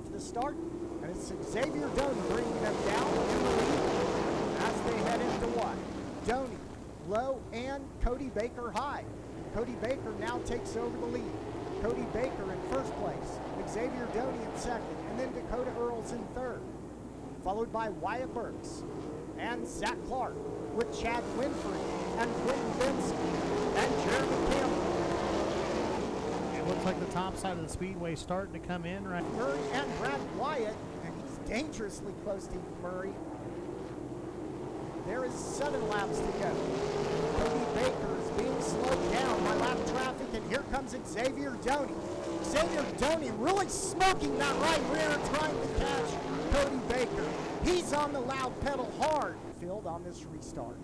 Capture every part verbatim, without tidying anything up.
off the start, and it's Xavier Doney bringing them down in the lead as they head into what? Doney, low, and Cody Baker high. Cody Baker now takes over the lead. Cody Baker in first place, Xavier Doney in second, and then Dakota Earls in third, followed by Wyatt Burks and Zach Clark with Chad Winfrey and Quentin Benson and Jeremy Campbell. It looks like the top side of the speedway starting to come in right. Murray and Brad Wyatt, and he's dangerously close to Murray. There is seven laps to go. Cody Baker is being slowed down by lap traffic, and here comes Xavier Doney. Xavier Doney really smoking that right rear, trying to catch Cody Baker. He's on the loud pedal hard. Field on this restart.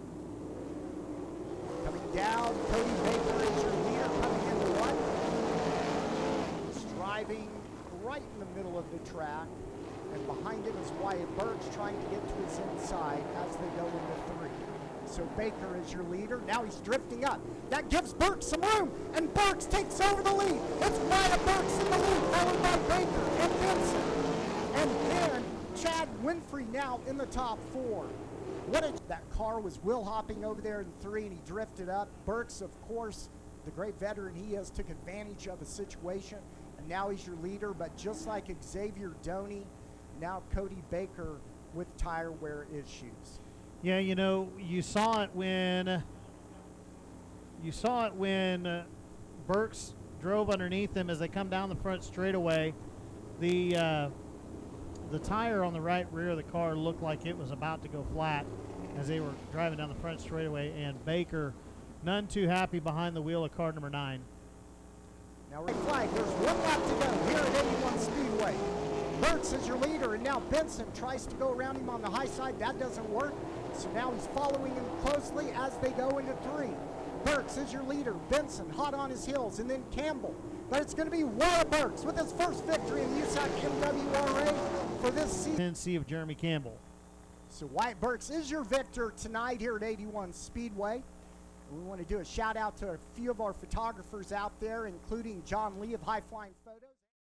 Coming down, Cody Baker is your leader coming into one. He's driving right in the middle of the track. And behind him is Wyatt Burks trying to get to his inside as they go into three. So Baker is your leader. Now he's drifting up. That gives Burks some room, and Burks takes over the lead. It's Wyatt Burks in the lead, followed by Baker and Benson. And then Chad Winfrey now in the top four. What a, that car was wheel hopping over there in three, and he drifted up. Burks, of course, the great veteran he is, took advantage of the situation, and now he's your leader. But just like Xavier Doney, now Cody Baker with tire wear issues. Yeah, you know, you saw it when you saw it when uh, Burks drove underneath them as they come down the front straightaway. The uh, the tire on the right rear of the car looked like it was about to go flat as they were driving down the front straightaway, and Baker none too happy behind the wheel of car number nine. Now red flag, there's one lap to go here at eighty-one Speedway. Burks is your leader, and now Benson tries to go around him on the high side. That doesn't work, so now he's following him closely as they go into three. Burks is your leader. Benson hot on his heels, and then Campbell. But it's going to be Wyatt Burks with his first victory in the U S A C M W R A for this season. Tennessee of Jeremy Campbell. So Wyatt Burks is your victor tonight here at eighty-one Speedway. We want to do a shout out to a few of our photographers out there, including John Lee of High Flying Photos.